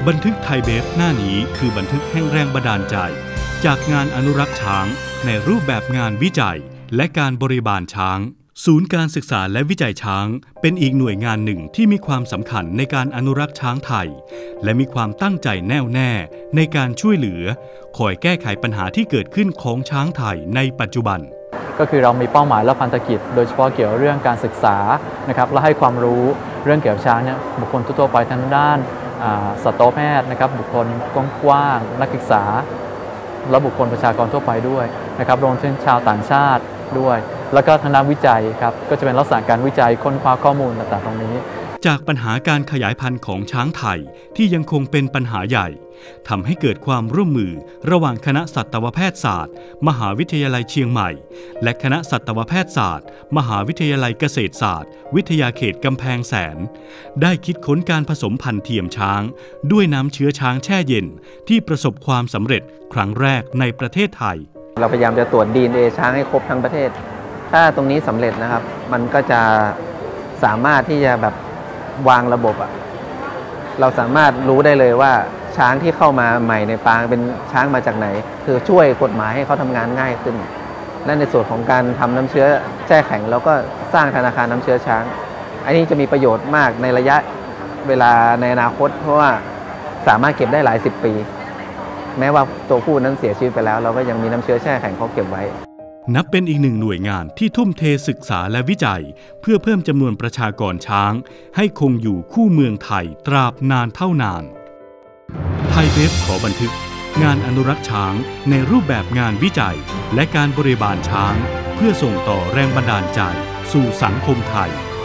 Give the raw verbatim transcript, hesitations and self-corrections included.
บันทึกไทยเบฟหน้านี้คือบันทึกแห่งแรงบันดาลใจจากงานอนุรักษ์ช้างในรูปแบบงานวิจัยและการบริบาลช้างศูนย์การศึกษาและวิจัยช้างเป็นอีกหน่วยงานหนึ่งที่มีความสำคัญในการอนุรักษ์ช้างไทยและมีความตั้งใจแน่วแน่ในการช่วยเหลือคอยแก้ไขปัญหาที่เกิดขึ้นของช้างไทยในปัจจุบันก็คือเรามีเป้าหมายและพันธกิจโดยเฉพาะเกี่ยวกับเรื่องการศึกษานะครับและให้ความรู้เรื่องเกี่ยวกับช้างเนี่ยบุคคลทั่วไปทางด้านสัตวแพทย์นะครับบุคคลกว้างๆนักศึกษาและบุคคลประชากรทั่วไปด้วยนะครับรวมถึงชาวต่างชาติด้วยแล้วก็ทางด้านวิจัยครับก็จะเป็นลักษณะการวิจัยค้นคว้าข้อมูลต่างๆตรงนี้จากปัญหาการขยายพันธุ์ของช้างไทยที่ยังคงเป็นปัญหาใหญ่ทำให้เกิดความร่วมมือระหว่างคณะสัตวแพทยศาสตร์มหาวิทยาลัยเชียงใหม่และคณะสัตวแพทยศาสตร์มหาวิทยาลัยเกษตรศาสตร์วิทยาเขตกำแพงแสนได้คิดค้นการผสมพันธุ์เทียมช้างด้วยน้ำเชื้อช้างแช่เย็นที่ประสบความสำเร็จครั้งแรกในประเทศไทยเราพยายามจะตรวจ ดี เอ็น เอ ช้างให้ครบทั้งประเทศถ้าตรงนี้สำเร็จนะครับมันก็จะสามารถที่จะแบบวางระบบอะเราสามารถรู้ได้เลยว่าช้างที่เข้ามาใหม่ในปางเป็นช้างมาจากไหนคือช่วยกฎหมายให้เขาทำงานง่ายขึ้นและในส่วนของการทำน้ำเชื้อแช่แข็งเราก็สร้างธนาคารน้ำเชื้อช้างอันนี้จะมีประโยชน์มากในระยะเวลาในอนาคตเพราะว่าสามารถเก็บได้หลายสิบปีแม้ว่าตัวผู้นั้นเสียชีวิตไปแล้วเราก็ยังมีน้ำเชื้อแช่แข็งเขาเก็บไว้นับเป็นอีกหนึ่งหน่วยงานที่ทุ่มเทศึกษาและวิจัยเพื่อเพิ่มจำนวนประชากรช้างให้คงอยู่คู่เมืองไทยตราบนานเท่านานไทยเบฟขอบันทึกงานอนุรักษ์ช้างในรูปแบบงานวิจัยและการบริบาลช้างเพื่อส่งต่อแรงบันดาลใจสู่สังคมไทย